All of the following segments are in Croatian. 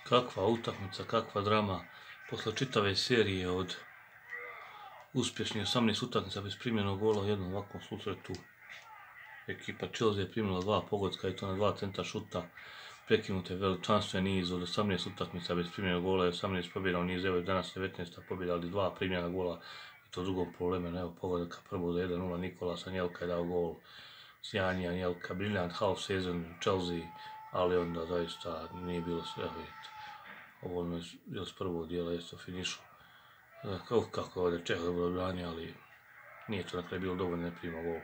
Kakva utakmica, kakva drama. Posle čitave serije od uspješnih 18 utakmica bez primljenog gola u jednom ovakvom susretu, ekipa Chelsea je primila 2 pogotka i to na 2 centra šuta. Prekinut je veličanstven niz od 18 utakmica bez primljenog gola i 18 pobjeda u nizu. Evo danas 19. pobjeda, ali 2 primljena gola i to drugom poluvremenu. Evo pogodaka prvo za 1-0, Nicolas Anelka je dao gol. Sjajni Anelka, briljant half season Chelsea, ali onda zaista nije bilo sve, vidite. Ovo je bilo s prvog dijela, jeste u finišu. Kako ovdje Čeh dobro branio, ali nije to na kraju bilo dovoljno, ne prima gol.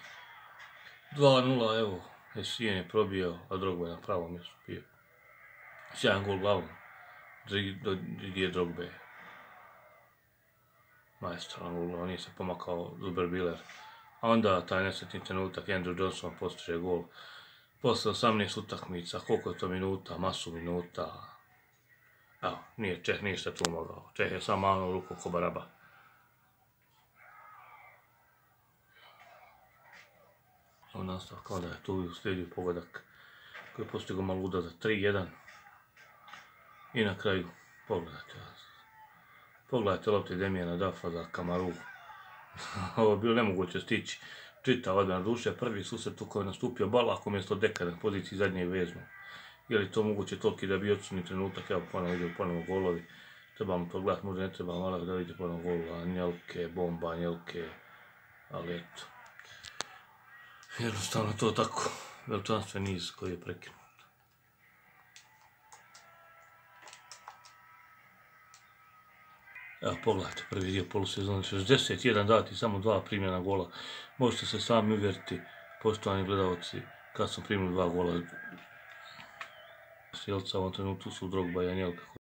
2-0, evo, Essien je probio, a Drogba je na pravom mjestu bio. Sjajan gol glavom, Didier Drogbe. Maestralan gol glavom, nije se pomakao Zuber-Biller. A onda taj nesretni trenutak, Andrew Johnson postiže gol. Posle 18 utakmica, koliko je to minuta, masu minuta. Evo, nije Čeh ništa tu mogao. Čeh je samo malo ruku ko baraba. Evo nastavak, onda je tu uslijedio pogodak koji je postigao Malouda za 3-1. I na kraju, pogledajte lopte Demijana Duffa za Kamaru. Ovo je bilo nemoguće stići. Čitav odbrana duše, prvi susret u kojoj je nastupio Balak umjesto Deka na poziciji zadnje vezno. Je li to moguće toliki da bi odsudni trenutak, evo ponovo golovi. Trebamo to gledati, možda ne trebamo, ali da vidite ponovo gol Anelke, bomba Anelke, ali eto. Jednostavno to tako, veličanstven niz koji je prekinut. Evo pogledajte prvi dio polusezone, 61 dati, samo 2 primljena gola. Možete se sami uvjeriti, poštovani gledalci, kad smo primili 2 gola. Sjelca u ovom trenutku su Drogba i Anelka.